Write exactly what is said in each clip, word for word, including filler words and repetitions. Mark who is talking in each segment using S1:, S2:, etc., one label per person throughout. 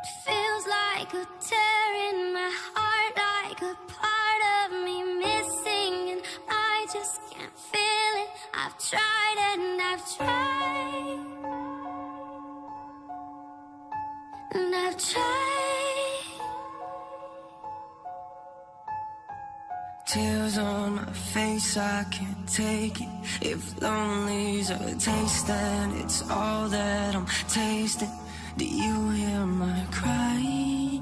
S1: It feels like a tear in my heart, like a part of me missing, and I just can't feel it. I've tried and I've tried, and I've tried.
S2: Tears on my face, I can't take it. If lonely's a taste, then it's all that I'm tasting. Do you hear my cry?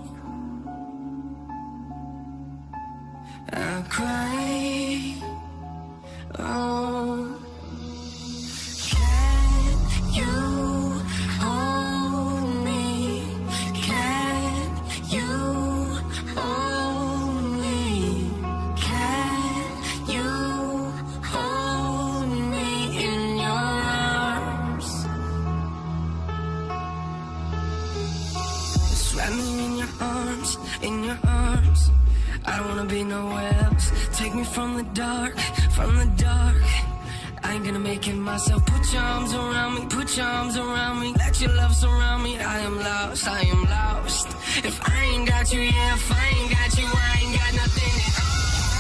S2: I cry. Oh, can you hold me? Can you hold me? Can you hold me in your arms? Just wrap me in your arms, in your arms. I don't wanna be nowhere else. Take me from the dark, from the dark. I ain't gonna make it myself. Put your arms around me, put your arms around me. Let your love surround me. I am lost, I am lost. If I ain't got you, yeah, if I ain't got you, I ain't got nothing at all.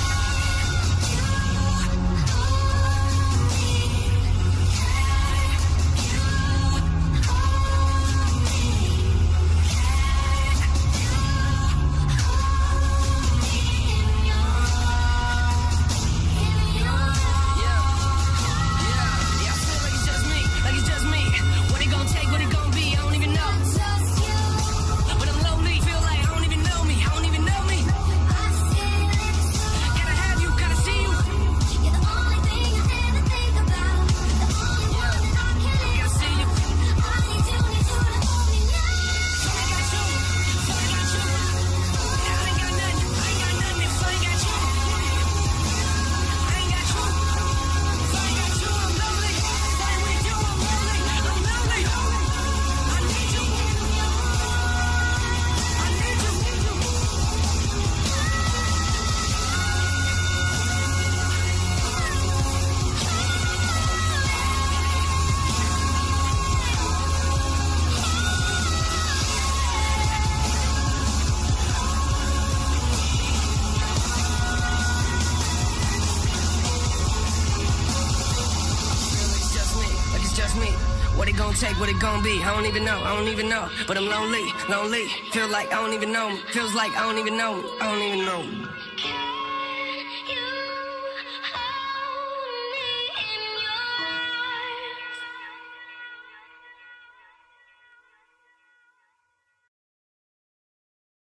S2: Take what it gon' be, I don't even know, I don't even know. But I'm lonely, lonely, feel like I don't even know me. Feels like I don't even know me, I don't even know me.